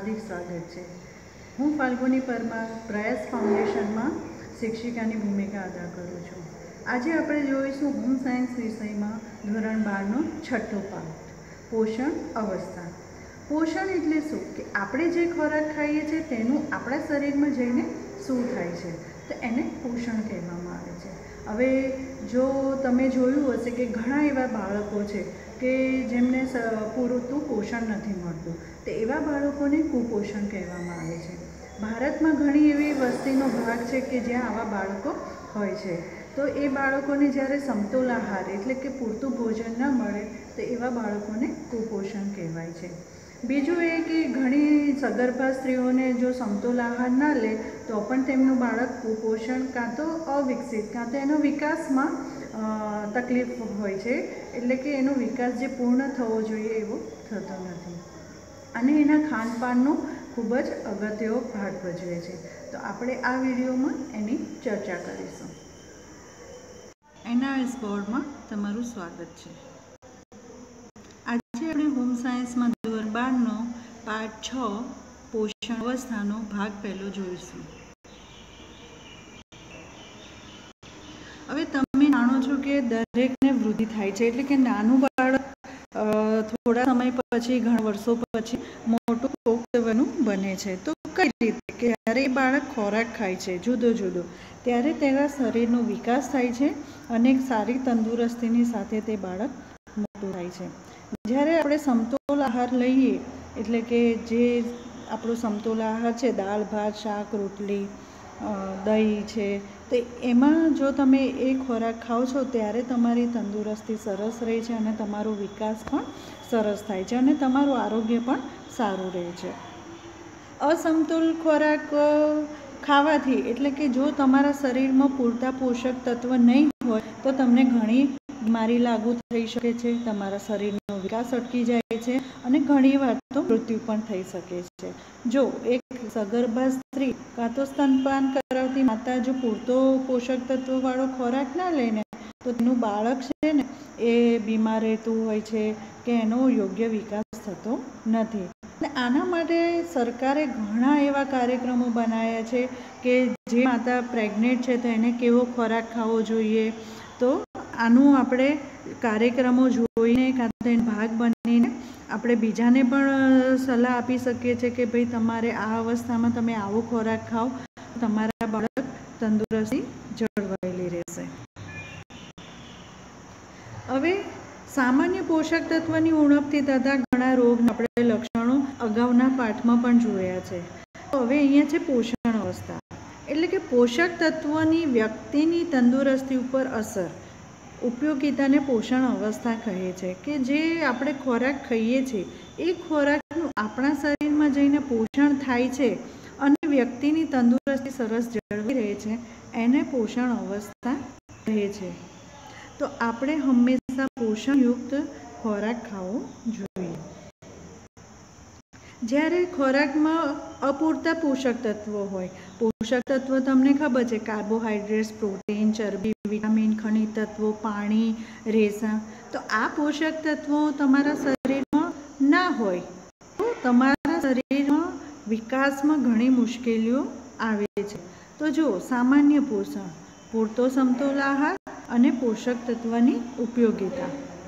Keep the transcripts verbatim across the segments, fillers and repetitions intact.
हार्दिक स्वागत है। हूँ फाल्गुनी परमार प्रयास फाउंडेशन में शिक्षिका की भूमिका अदा करूँ छूँ। आज आप जोईशुं होम सायन्स विषय में धोरण बार नो छठो पाठ पोषण अवस्था। पोषण एटले शुं कि आपणे जे खोराक खाईए छीए तेनुं आपणा शरीर में जईने शुं थाय छे तो एने पोषण कहेवामां आवे छे। हवे जो तमे जोयुं हशे कि घणा एवा बाळको छे कि जेमने पूरતું पोषण नहीं मळतुं तो एवा बाळकोने कुपोषण कहेवामां आवे छे। भारत में घणी एवी वस्तीनो भाग है कि ज्यां आवा बाळको होय छे तो ए बाळकोने ज्यारे समतोल आहार एटले कि पूरतुं भोजन न मळे तो एवा बाळकोने कुपोषण कहेवाय छे। बीजुं ए कि घणी सगर्भा स्त्रीओने जो समतोल आहार न ले तो पण तेमनुं बाळक कुपोषण कां तो अविकसित कां तो एनो विकासमां तकलीफ होय छे, एटले कि एनो विकास जे पूर्ण थवो जोईए एवो थतो नथी अने एना खानपाननो खूब ज अगत्यो भाग भजवे छे। तो आपणे आ विडियोमां एनी चर्चा करीशुं। एनआरएस बोर्ड में तमारुं स्वागत छे। आज આપણે હોમ સાયન્સમાં ધોરણ બારનો પાઠ છ પોષણ અવસ્થાનો ભાગ પહેલો જોઈશું। હવે તમે જાણો છો કે દરેકને વૃદ્ધિ થાય છે એટલે કે નાનું બાળક થોડા સમય પછી ઘણા વર્ષો પછી મોટું પુખ્તવયનું બને છે। તો કઈ રીતે કે જ્યારે બાળક ખોરાક ખાય છે જુદો જુદો ત્યારે તેના શરીરનો વિકાસ થાય છે અને સારી તંદુરસ્તીની સાથે તે બાળક મોટું થાય છે। જ્યારે આપણે સમતોલ આહાર લઈએ એટલે કે જે આપણો સમતોલ આહાર છે દાળ ભાત શાક રોટલી દહીં છે તો એમાં જો તમે એ ખોરાક ખાઓ છો ત્યારે તમારી તંદુરસ્તી સરસ રહે છે અને તમારો વિકાસ પણ સરસ થાય છે અને તમારું આરોગ્ય પણ સારું રહે છે। અસમતોલ ખોરાક ખાવાથી એટલે કે જો તમારા શરીરમાં પૂરતા પોષક તત્વ નહીં હોય તો તમને ઘણી बीमारी लागू थई शके छे, तमारा शरीरनो विकास अटकी जाए छे अने घणी वार तो मृत्यु पण थई शके छे। जो एक सगर्भा स्त्री कां तो स्तनपान करावती माता जो पूरतो पोषक तत्ववाळो खोराक ना ले ने तो तेनुं बाळक छे ने ए बीमार रहेतुं होय छे के एनो योग्य विकास थतो नथी। आना माटे सरकारे घणा एवा कार्यक्रमो बनाव्या छे के जे माता प्रेग्नेंट छे तो एने केवो खोराक खावो जोईए। तो आनु आपणे कार्यक्रमों जोईने कां तो एनो भाग बनीने आपणे बीजाने पण सलाह आपी शकीए छीए कि भाई तमारे आ अवस्थामां तमे आवो खोराक खाओ तमारा बाळक तंदुरस्ती जळवायेली रहेशे। हवे सामान्य पोषक तत्वनी उणपथी थता घणा रोग आपणे लक्षणों अगाउना पाठमां पण जोया छे। हवे अहींया छे पोषण अवस्था एटले कि पोषक तत्वनी व्यक्तिनी तंदुरस्ती पर असर उपयोगिता ने पोषण अवस्था कहे छे कि जे आपणे खोराक खाईए छे ए खोराकनुं आपणा शरीरमां जईने पोषण थाय छे अने व्यक्तिनी तंदुरस्ती सरस जळवाई रहे छे एने पोषण अवस्था कहे छे। तो आपणे हमेशा पोषणयुक्त खोराक खावो जोईए। ज्यारे खोराकमां अपूरता पोषक तत्वो होय पोषक तत्व तमने खबर है कार्बोहाइड्रेट्स प्रोटीन चरबी विटामिन खनिज तत्वों पाणी रेसा तो आ पोषक तत्वों तमारा शरीर में ना होय तो तमारा शरीर में विकास में घणी मुश्केलीओ आवे छे। तो जो सामान्य पोषण पूरतो समतोल आहार अने पोषक तत्वनी उपयोगिता।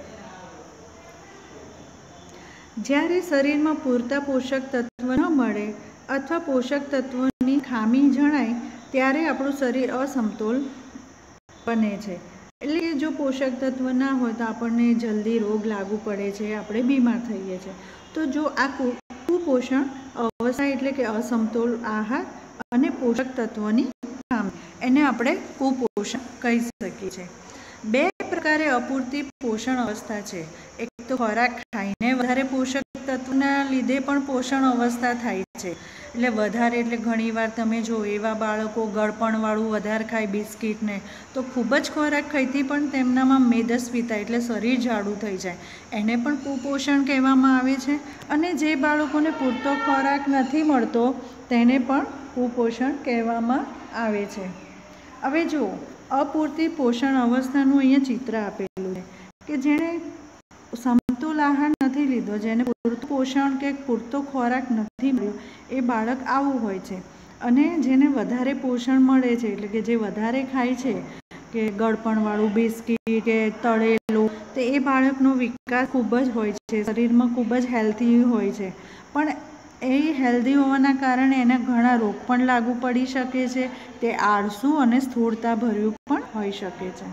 ज्यारे शरीर में पूरता पोषक तत्व न मळे अथवा पोषक तत्वोनी खामी जणाय त्यारे आपणुं शरीर असमतोल बने छे। एटले जो पोषक तत्व ना होय तो आपणने जल्दी रोग लागू पड़े छे आपणे बीमार थईए छे। तो जो आ कुपोषण अवस्था एटले कि असमतोल आहार अने पोषक तत्वोनी खामी एने आपणे कुपोषण कही शकीए छे। बे प्रकारे अपूरती पोषण अवस्था छे। एक तो खोराक खाईने वधारे पोषक तत्वना लीधे पण पोषण अवस्था थाय छे એટલે વધારે એટલે ઘણીવાર તમે જો એવા બાળકો ગળપણવાળું વધારે ખાય બિસ્કિટ ને તો ખૂબ જ ખોરાક ખાઈથી પણ તેમનામાં મેદસ્વીતા એટલે શરીર જાડું થઈ જાય એને પણ કુપોષણ કહેવામાં આવે છે। અને જે બાળકોને પૂરતો ખોરાક નથી મળતો તેને પણ કુપોષણ કહેવામાં આવે છે। હવે જો અપૂરતી પોષણ અવસ્થાનું અહીંયા ચિત્ર આપેલું છે કે જેણે સમતોલ આહાર નથી લીધો જેને પૂરતું પોષણ કે પૂરતો ખોરાક નથી મળ્યો એ બાળક આવું હોય છે. અને જેને વધારે પોષણ મળે છે એટલે કે જે વધારે ખાય છે કે ગળપણવાળું બિસ્કીટ કે તળેલું, તો એ બાળકનો વિકાસ ખૂબ જ હોય છે, શરીરમાં ખૂબ જ હેલ્ધી હોય છે. પણ એ હેલ્ધી હોવાના કારણે એને ઘણા રોગ પણ લાગુ પડી શકે છે. તે આળસુ અને સ્થૂળતાભર્યું પણ હોઈ શકે છે.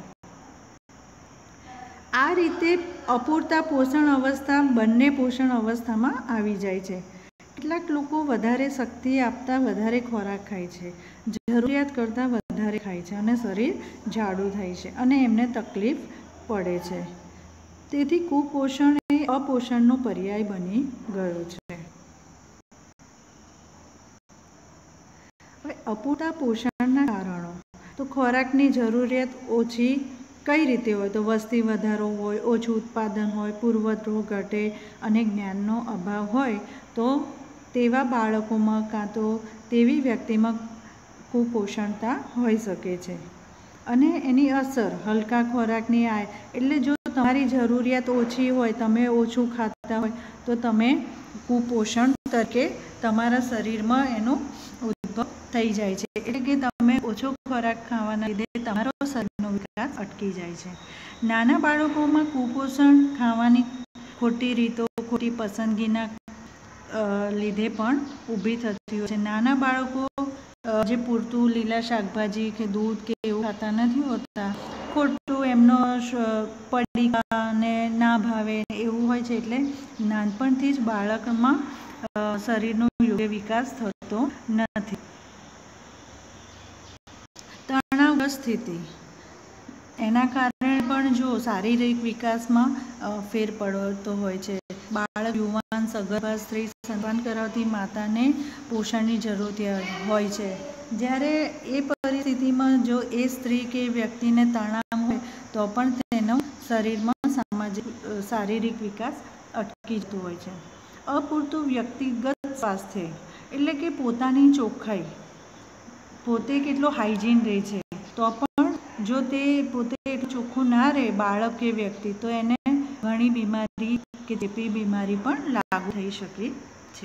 આ રીતે અપૂરતા પોષણ અવસ્થા બંને પોષણ અવસ્થામાં આવી જાય છે. કેટલાક લોકો વધારે શક્તિ આપતા વધારે ખોરાક ખાય છે, જરૂરિયાત કરતાં વધારે ખાય છે અને શરીર જાડું થાય છે અને એમને તકલીફ પડે છે. તેથી કુપોષણ એ અપોષણનો પર્યાય બની ગયો છે. હવે અપૂરતા પોષણના કારણો તો ખોરાકની જરૂરિયાત ઓછી કઈ રીતે હોય તો વસ્તી વધારો હોય, ઓછું ઉત્પાદન હોય, પુરવઠો ઘટે અને જ્ઞાનનો અભાવ હોય તો તેવા બાળકોમાં કાં તો તેવી વ્યક્તિમાં કુપોષણતા હોઈ શકે છે. અને એની અસર હલકા ખોરાકની આય એટલે જો તમારી જરૂરિયાત ઓછી હોય, તમે ઓછું ખાતા હોય તો તમે કુપોષણ તરીકે તમારા શરીરમાં એનો ઉદ્ભવ થઈ જાય છે. એટલે કે તમે ઓછો ખોરાક ખાવાના લીધે તમારો શરીરનો વિકાસ અટકી જાય છે. નાના બાળકોમાં કુપોષણ ખાવાની ખોટી રીતો, ખોટી પસંદગીના લીધે પણ ઊભી થતી હોય છે. નાના બાળકો જે પૂરતું લીલા શાકભાજી કે દૂધ કે એવું ખાતા નથી હોતા, ખોટું એમનો પડીકાને ના ભાવે એવું હોય છે. એટલે નાનપણથી જ બાળકમાં શરીરનો યોગ્ય વિકાસ થતો નથી. તણાવગ્રસ્ત સ્થિતિ એના કારણે પણ જો શારીરિક વિકાસમાં ફેર પડતો હોય છે. બાળક, યુવાન, સગર્ભા સ્ત્રી સ્તનપાન કરાવતી માતાને પોષણની જરૂરિયાત હોય છે. જ્યારે એ પરિસ્થિતિમાં જો એ સ્ત્રી કે વ્યક્તિને તણાવ હોય તો પણ તેનો શરીરમાં સામાજિક શારીરિક વિકાસ અટકી જતો હોય છે. અપૂરતું વ્યક્તિગત સ્વાસ્થ્ય એટલે કે પોતાની ચોખ્ખાઈ, પોતે કેટલો હાઇજીન રહે છે તો પણ જો તે પોતે એટલું ચોખ્ખું ના રહે બાળક કે વ્યક્તિ તો એને ઘણી બીમારી કે ચેપી બીમારી પણ લાગુ થઈ શકે છે.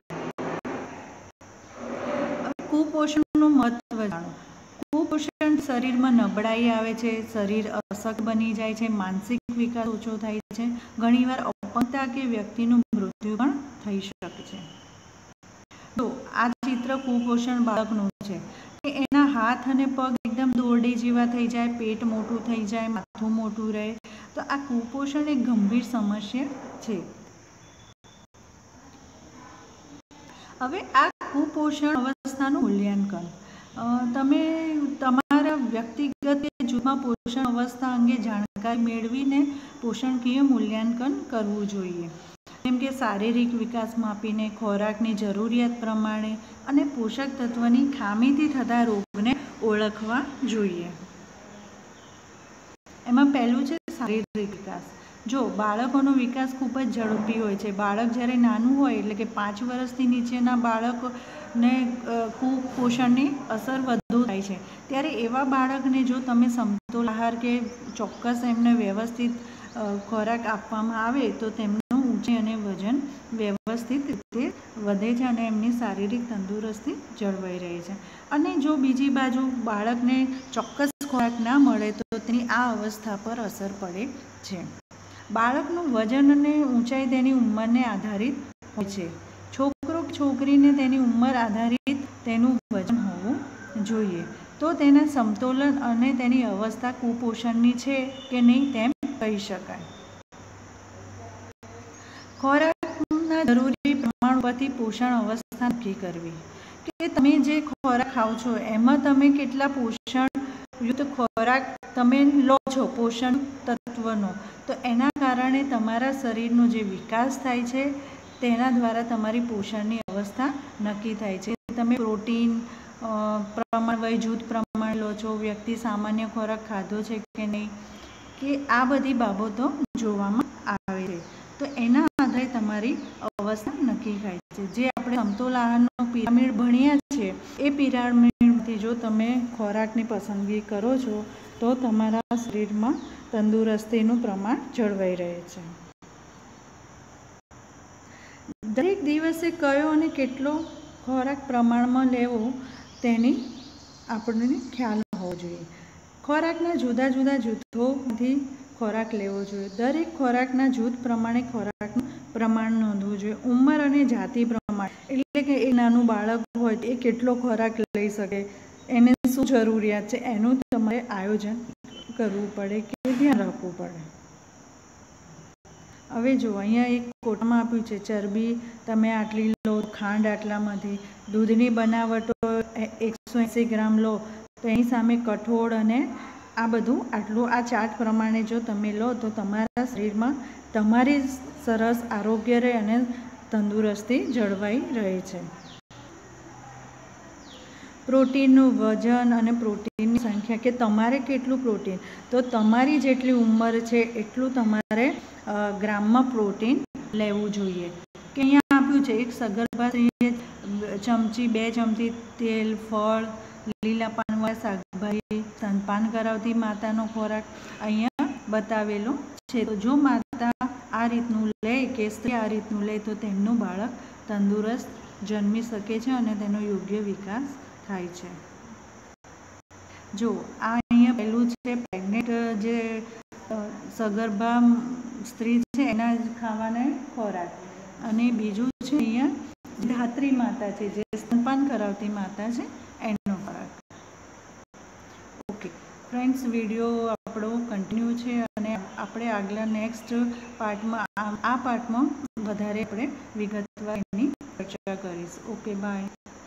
કુપોષણનું મહત્વ જાણો. કુપોષણ શરીરમાં નબળાઈ આવે છે, શરીર અશક્ત બની જાય છે, માનસિક વિકાસ ઓછો થાય છે, ઘણીવાર અપંગતા કે વ્યક્તિનું મૃત્યુ પણ થઈ શકે છે. તો આ ચિત્ર કુપોષણ બાળકનું છે કે એના હાથ અને પગ એકદમ દોરડી જેવા થઈ જાય, પેટ મોટું થઈ જાય, માથું મોટું રહે, તો આ કુપોષણ એક ગંભીર સમસ્યા છે. હવે આ કુપોષણ અવસ્થાનું મૂલ્યાંકન. તમે તમારા વ્યક્તિગત જૂથમાં પોષણ અવસ્થા અંગે જાણકારી મેળવીને પોષણકીય મૂલ્યાંકન કરવું જોઈએ. જેમ કે શારીરિક વિકાસ માપીને, ખોરાકની જરૂરિયાત પ્રમાણે અને પોષક તત્વની ખામીથી થતા રોગને ઓળખવા જોઈએ. એમાં પહેલું છે શારીરિક વિકાસ. જો બાળકોનો વિકાસ ખૂબ જ ઝડપી હોય છે, બાળક જ્યારે નાનું હોય એટલે કે પાંચ વર્ષથી નીચેના બાળકને કુપોષણની અસર વધુ થાય છે. ત્યારે એવા બાળકને જો તમે સમતોલ આહાર કે ચોક્કસ એમને વ્યવસ્થિત ખોરાક આપવામાં આવે તો તેમનું ઊંચાઈ અને વજન વ્યવસ્થિત રીતે વધે છે અને એમની શારીરિક તંદુરસ્તી જળવાઈ રહે છે. અને જો બીજી બાજુ બાળકને ચોક્કસ ખોરાક ના મળે તો તેની આ અવસ્થા પર અસર પડે છે. બાળકનું વજન અને ઊંચાઈ તેની ઉંમરને આધારિત હોય છે. છોકરો કે છોકરીને તેની ઉંમર આધારિત તેનું વજન હોવું જોઈએ તો તેને સમતોલન અને તેની અવસ્થા કુપોષણની છે કે નહીં તેમ કહી શકાય. ખોરાકના જરૂરી પ્રમાણ પરથી પોષણ અવસ્થા નક્કી કરવી કે તમે જે ખોરાક ખાઓ છો એમાં તમે કેટલા પોષણયુક્ત ખોરાક તમે લો છો પોષણ તત્વનો, તો એના કારણે તમારા શરીરનો જે વિકાસ થાય છે તેના દ્વારા તમારી પોષણની અવસ્થા નક્કી થાય છે. તમે પ્રોટીન પ્રમાણ વય જૂથ પ્રમાણે લો છો, વ્યક્તિ સામાન્ય ખોરાક ખાધો છે કે નહીં, કે આ બધી બાબતો જોવામાં આવે છે. તો એના આધારે તમારી અવસ્થા નક્કી થાય છે. જે આપણે સમતોલ આહારનો પિરામિડ ભણ્યા છે એ પિરામિડથી જો તમે ખોરાકની પસંદગી કરો છો તો તમારા શરીરમાં તંદુરસ્તીનું પ્રમાણ જળવાઈ રહે છે. દરેક દિવસે કયો અને કેટલો ખોરાક પ્રમાણમાં લેવો તેની આપણને ખ્યાલ હોવો જોઈએ. ખોરાકના જુદા જુદા જૂથોમાંથી ખોરાક લેવો જોઈએ. દરેક ખોરાકના જૂથ પ્રમાણે ખોરાકનું પ્રમાણ નોંધવું જોઈએ. ઉંમર અને જાતિ પ્રમાણે, એટલે કે એ નાનું બાળક હોય એ કેટલો ખોરાક લઈ શકે, એને શું જરૂરિયાત છે, એનું તમારે આયોજન કરવું પડે કે ધ્યાન રાખવું પડે. હવે જો અહીંયા એક કોટામાં આપ્યું છે ચરબી તમે આટલી લો, ખાંડ આટલામાંથી, દૂધની બનાવટો એકસો એંસી ગ્રામ લો તો એની સામે કઠોળ અને આ બધું આટલું, આ ચાર્ટ પ્રમાણે જો તમે લો તો તમારા શરીરમાં તમારી સરસ આરોગ્ય રહે અને તંદુરસ્તી જળવાઈ રહે છે. પ્રોટીનનું વજન અને પ્રોટીનની સંખ્યા, કે તમારે કેટલું પ્રોટીન, તો તમારી જેટલી ઉંમર છે એટલું તમારે ગ્રામમાં પ્રોટીન લેવું જોઈએ. કે અહીંયા આપ્યું છે એક સગર્ભા સ્ત્રીએ ચમચી બે ચમચી તેલ, ફળ, લીલા પાનવાળા શાકભાજી, સ્તનપાન કરાવતી માતાનો ખોરાક અહીંયા બતાવેલો છે. તો જો માતા આ રીતનું લે કે સ્ત્રી આ રીતનું લે તો તેમનું બાળક તંદુરસ્ત જન્મી શકે છે અને તેનો યોગ્ય વિકાસ થાય છે. જો આ અહીંયા પહેલું છે પ્રેગ્નેન્ટ જે સગર્ભા સ્ત્રી છે એના ખાવાના ખોરાક, અને બીજું છે અહીંયા ધાત્રી માતા છે જે સ્તનપાન કરાવતી માતા છે એનો ખોરાક. ઓકે ફ્રેન્ડ્સ, વિડીયો આપણો કન્ટિન્યુ છે અને આપણે આગલા નેક્સ્ટ પાર્ટમાં આ પાર્ટમાં વધારે આપણે વિગતવાર એની ચર્ચા કરીશું. Okay by.